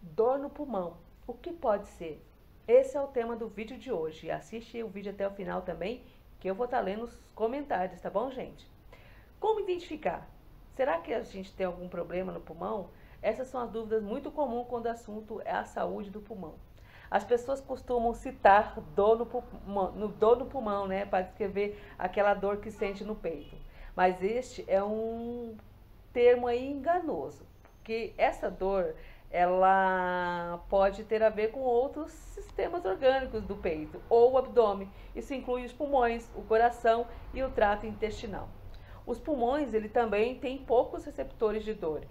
Dor no pulmão. O que pode ser? Esse é o tema do vídeo de hoje. Assiste o vídeo até o final também, que eu vou estar lendo os comentários, tá bom, gente? Como identificar? Será que a gente tem algum problema no pulmão? Essas são as dúvidas muito comuns quando o assunto é a saúde do pulmão. As pessoas costumam citar dor no pulmão, né, para descrever aquela dor que sente no peito. Mas este é um termo aí enganoso, porque essa dor ela pode ter a ver com outros sistemas orgânicos do peito ou o abdômen. Isso inclui os pulmões, o coração e o trato intestinal. Os pulmões, ele também tem poucos receptores de dor,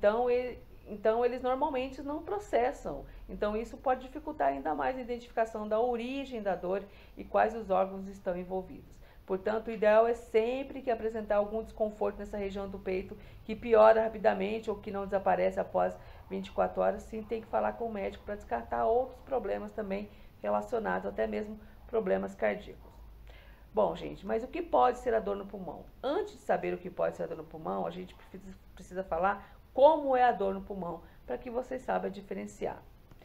então eles normalmente não processam. Então isso pode dificultar ainda mais a identificação da origem da dor e quais os órgãos estão envolvidos. Portanto, o ideal é sempre que apresentar algum desconforto nessa região do peito que piora rapidamente ou que não desaparece após 24 horas, sim, tem que falar com o médico para descartar outros problemas também relacionados, até mesmo problemas cardíacos. Bom, gente, mas o que pode ser a dor no pulmão? Antes de saber o que pode ser a dor no pulmão, a gente precisa falar como é a dor no pulmão, para que vocês saibam diferenciar.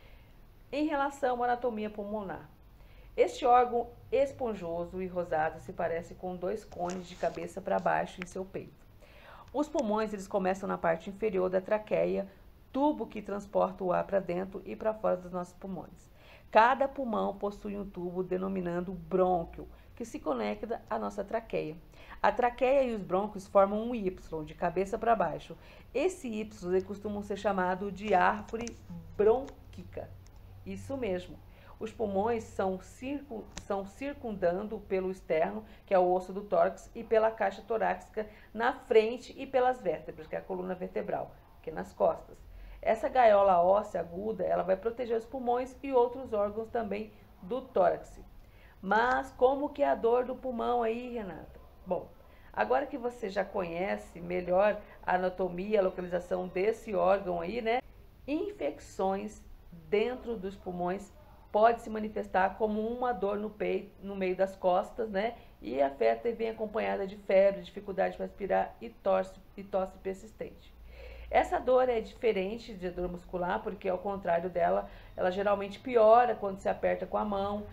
Em relação à anatomia pulmonar, este órgão esponjoso e rosado se parece com dois cones de cabeça para baixo em seu peito. Os pulmões eles começam na parte inferior da traqueia, tubo que transporta o ar para dentro e para fora dos nossos pulmões. Cada pulmão possui um tubo denominado brônquio, que se conecta à nossa traqueia. A traqueia e os brônquios formam um Y, de cabeça para baixo. Esse Y costuma ser chamado de árvore brônquica. Isso mesmo. Os pulmões são circundando pelo externo, que é o osso do tórax, e pela caixa torácica na frente e pelas vértebras, que é a coluna vertebral, que é nas costas. Essa gaiola óssea aguda, ela vai proteger os pulmões e outros órgãos também do tórax. Mas como que é a dor do pulmão aí, Renata? Bom, agora que você já conhece melhor a anatomia, a localização desse órgão aí, né? Infecções dentro dos pulmões pode se manifestar como uma dor no peito, no meio das costas, né? E afeta e vem acompanhada de febre, dificuldade para respirar e tosse persistente. Essa dor é diferente de dor muscular, porque ao contrário dela, ela geralmente piora quando se aperta com a mão,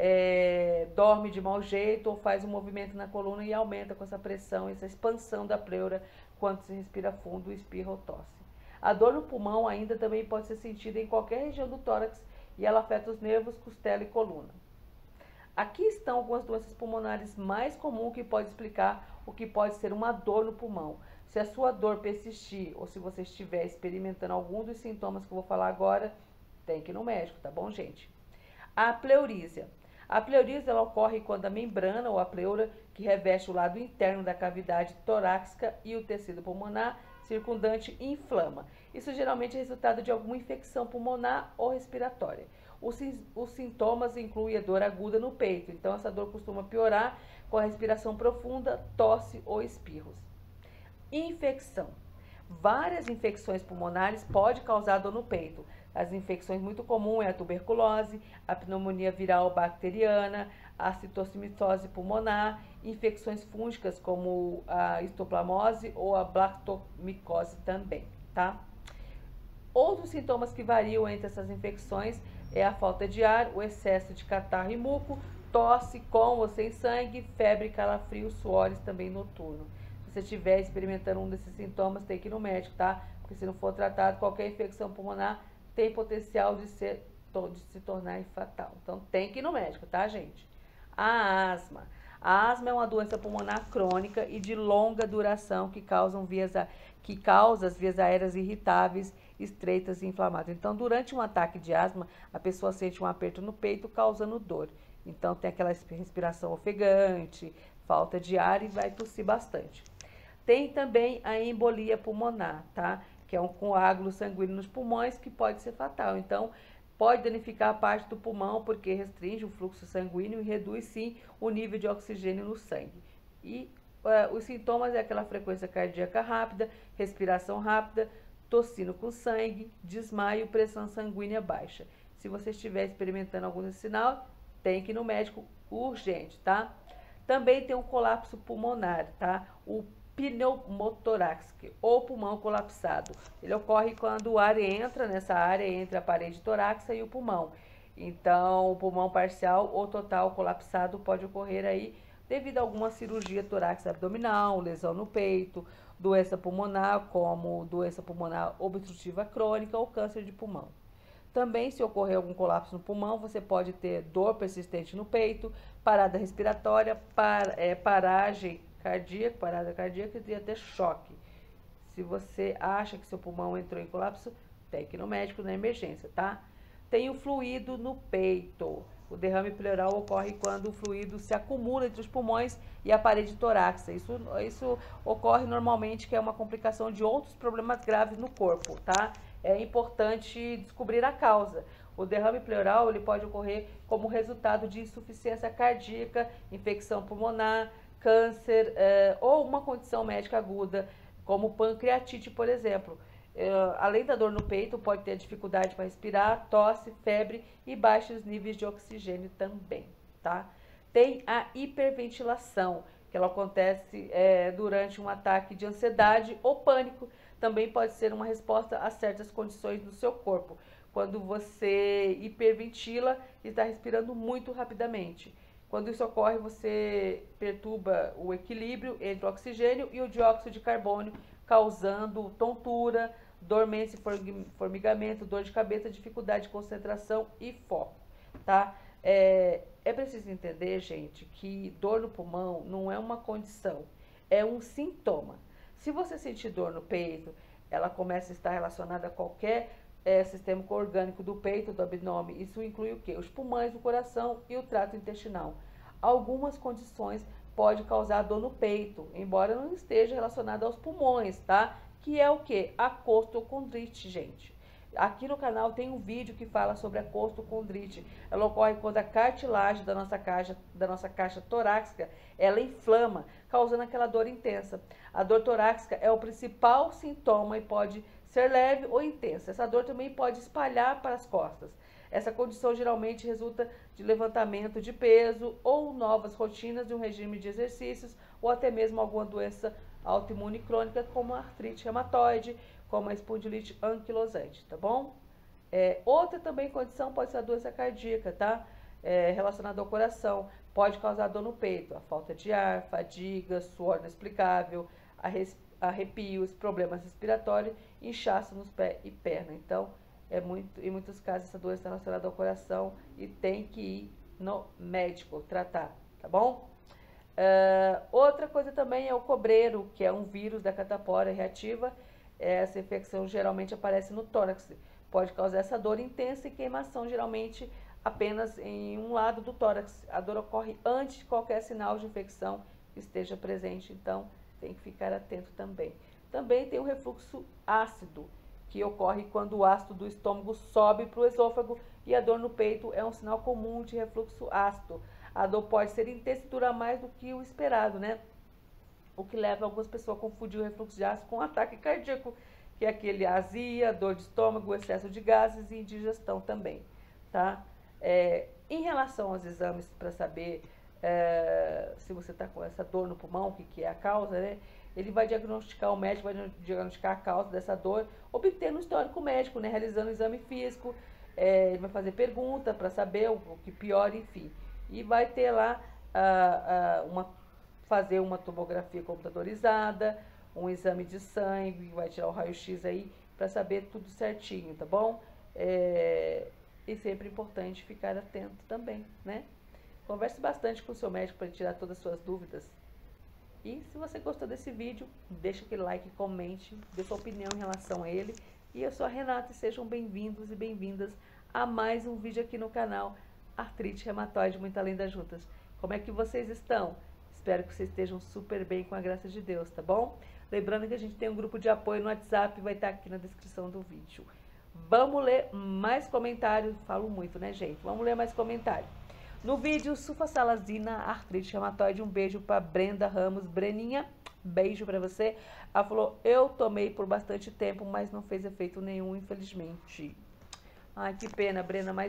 dorme de mau jeito ou faz um movimento na coluna e aumenta com essa pressão, essa expansão da pleura quando se respira fundo, espirra ou tosse. A dor no pulmão ainda também pode ser sentida em qualquer região do tórax e ela afeta os nervos, costela e coluna. Aqui estão algumas doenças pulmonares mais comuns que podem explicar o que pode ser uma dor no pulmão. Se a sua dor persistir ou se você estiver experimentando algum dos sintomas que eu vou falar agora, tem que ir no médico, tá bom, gente? A pleurísia. A pleurísia ela ocorre quando a membrana ou a pleura, que reveste o lado interno da cavidade torácica e o tecido pulmonar circundante inflama. Isso geralmente é resultado de alguma infecção pulmonar ou respiratória. Os sintomas incluem a dor aguda no peito, então essa dor costuma piorar com a respiração profunda, tosse ou espirros. Infecção. Várias infecções pulmonares podem causar dor no peito. As infecções muito comuns é a tuberculose, a pneumonia viral bacteriana, a citocinose pulmonar, infecções fúngicas como a histoplasmose ou a blastomicose também, tá? Outros sintomas que variam entre essas infecções é a falta de ar, o excesso de catarro e muco, tosse com ou sem sangue, febre, calafrio, suores também noturno. Se você estiver experimentando um desses sintomas, tem que ir no médico, tá? Porque se não for tratado, qualquer infecção pulmonar tem potencial de se tornar fatal. Então tem que ir no médico, tá, gente? A asma. A asma é uma doença pulmonar crônica e de longa duração que causa as vias aéreas irritáveis, estreitas e inflamadas. Então, durante um ataque de asma, a pessoa sente um aperto no peito, causando dor. Então, tem aquela respiração ofegante, falta de ar e vai tossir bastante. Tem também a embolia pulmonar, tá? Que é um coágulo sanguíneo nos pulmões que pode ser fatal. Então, pode danificar a parte do pulmão porque restringe o fluxo sanguíneo e reduz, sim, o nível de oxigênio no sangue. E os sintomas é aquela frequência cardíaca rápida, respiração rápida, tossindo com sangue, desmaio, pressão sanguínea baixa. Se você estiver experimentando algum desse sinal, tem que ir no médico urgente, tá? Também tem um colapso pulmonar, tá? O pneumotorácica ou pulmão colapsado. Ele ocorre quando o ar entra nessa área entre a parede torácica e o pulmão. Então, o pulmão parcial ou total colapsado pode ocorrer aí devido a alguma cirurgia torácica abdominal, lesão no peito, doença pulmonar, como doença pulmonar obstrutiva crônica ou câncer de pulmão. Também, se ocorrer algum colapso no pulmão, você pode ter dor persistente no peito, parada respiratória, parada cardíaca e até choque. Se você acha que seu pulmão entrou em colapso, tem que ir no médico na emergência, tá? Tem o fluido no peito. O derrame pleural ocorre quando o fluido se acumula entre os pulmões e a parede torácica. Isso ocorre normalmente, que é uma complicação de outros problemas graves no corpo, tá? É importante descobrir a causa. O derrame pleural ele pode ocorrer como resultado de insuficiência cardíaca, infecção pulmonar, câncer ou uma condição médica aguda, como pancreatite, por exemplo. Além da dor no peito, pode ter dificuldade para respirar, tosse, febre e baixos níveis de oxigênio também, tá? Tem a hiperventilação, que ela acontece durante um ataque de ansiedade ou pânico. Também pode ser uma resposta a certas condições do seu corpo, quando você hiperventila e está respirando muito rapidamente. Quando isso ocorre, você perturba o equilíbrio entre o oxigênio e o dióxido de carbono, causando tontura, dormência e formigamento, dor de cabeça, dificuldade de concentração e foco, tá? É preciso entender, gente, que dor no pulmão não é uma condição, é um sintoma. Se você sentir dor no peito, ela começa a estar relacionada a qualquer sistema orgânico do peito, do abdômen. Isso inclui o quê? Os pulmões, o coração e o trato intestinal. Algumas condições podem causar dor no peito, embora não esteja relacionada aos pulmões, tá? Que é o quê? A costocondrite, gente. Aqui no canal tem um vídeo que fala sobre a costocondrite. Ela ocorre quando a cartilagem da nossa caixa torácica, ela inflama, causando aquela dor intensa. A dor torácica é o principal sintoma e pode ser leve ou intensa. Essa dor também pode espalhar para as costas. Essa condição geralmente resulta de levantamento de peso ou novas rotinas de um regime de exercícios ou até mesmo alguma doença autoimune crônica, como a artrite reumatoide, como a espondilite anquilosante, tá bom? Outra também condição pode ser a doença cardíaca, tá? Relacionada ao coração, pode causar dor no peito, a falta de ar, fadiga, suor inexplicável, arrepios, problemas respiratórios, inchaço nos pés e perna. Então, em muitos casos, essa doença está relacionada ao coração e tem que ir no médico tratar, tá bom? Outra coisa também é o cobreiro, que é um vírus da catapora reativa. Essa infecção geralmente aparece no tórax, pode causar essa dor intensa e queimação, geralmente apenas em um lado do tórax. A dor ocorre antes de qualquer sinal de infecção esteja presente, então tem que ficar atento também. Também tem o refluxo ácido, que ocorre quando o ácido do estômago sobe para o esôfago, e a dor no peito é um sinal comum de refluxo ácido. A dor pode ser intensa e durar mais do que o esperado, né? O que leva algumas pessoas a confundir o refluxo de ácido com um ataque cardíaco, que é aquele azia, dor de estômago, excesso de gases e indigestão também, tá? Em relação aos exames para saber se você está com essa dor no pulmão, o que é a causa, né? Ele vai diagnosticar, o médico vai diagnosticar a causa dessa dor, obtendo um histórico médico, né? Realizando um exame físico, ele vai fazer pergunta para saber o que piora, enfim. E vai ter lá fazer uma tomografia computadorizada, um exame de sangue, vai tirar o raio-x aí para saber tudo certinho, tá bom? E sempre é importante ficar atento também, né? Converse bastante com o seu médico para tirar todas as suas dúvidas. E se você gostou desse vídeo, deixa aquele like, comente, dê sua opinião em relação a ele. E eu sou a Renata e sejam bem-vindos e bem-vindas a mais um vídeo aqui no canal Artrite Reumatoide Muito Além das Juntas. Como é que vocês estão? Espero que vocês estejam super bem com a graça de Deus, tá bom? Lembrando que a gente tem um grupo de apoio no WhatsApp, vai estar aqui na descrição do vídeo. Vamos ler mais comentários, falo muito, né, gente? Vamos ler mais comentários. No vídeo, sulfasalazina, artrite reumatoide, um beijo para Brenda Ramos. Breninha, beijo para você. Ela falou, eu tomei por bastante tempo, mas não fez efeito nenhum, infelizmente. Ai, que pena, Brena, mas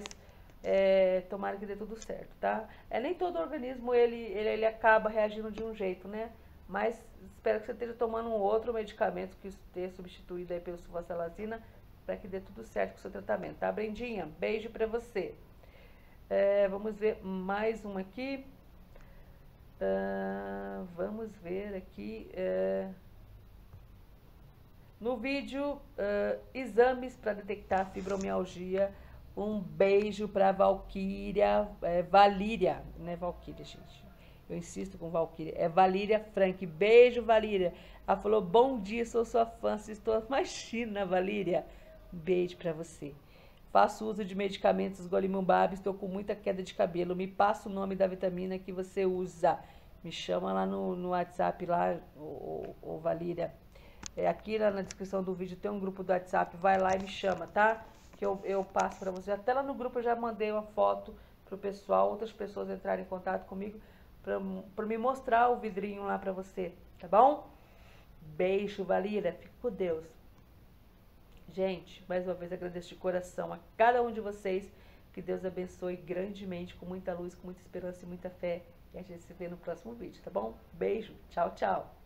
tomara que dê tudo certo, tá? Nem todo organismo, ele acaba reagindo de um jeito, né? mas espero que você esteja tomando um outro medicamento que esteja substituído aí pelo sulfasalazina, para que dê tudo certo com o seu tratamento, tá, Brendinha? Beijo pra você. Vamos ver mais um aqui. Vamos ver aqui. No vídeo, exames para detectar fibromialgia. Um beijo para Valquíria, Valíria, não é Valquíria, gente. Eu insisto com Valquíria. É Valíria Frank. Beijo, Valíria. Ela falou, bom dia, sou sua fã. Estou... Imagina, Valíria. Um beijo para você. Faço uso de medicamentos Golimumab, estou com muita queda de cabelo. Me passa o nome da vitamina que você usa. Me chama lá no WhatsApp, lá, ô Valíria. Aqui na descrição do vídeo tem um grupo do WhatsApp, vai lá e me chama, tá? Que eu passo para você. Até lá no grupo eu já mandei uma foto pro pessoal, outras pessoas entrarem em contato comigo para me mostrar o vidrinho lá para você, tá bom? Beijo, Valíria. Fique com Deus. Gente, mais uma vez agradeço de coração a cada um de vocês. Que Deus abençoe grandemente, com muita luz, com muita esperança e muita fé. E a gente se vê no próximo vídeo, tá bom? Beijo, tchau, tchau.